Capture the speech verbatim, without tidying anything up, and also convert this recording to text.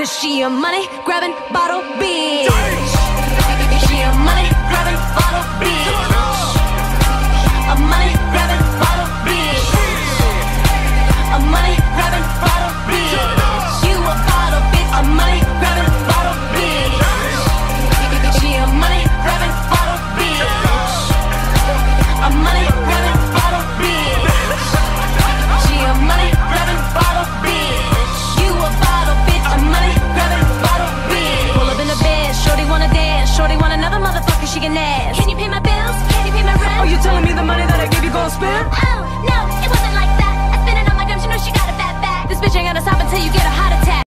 Cause she a money grabbing bottle bitch. She a money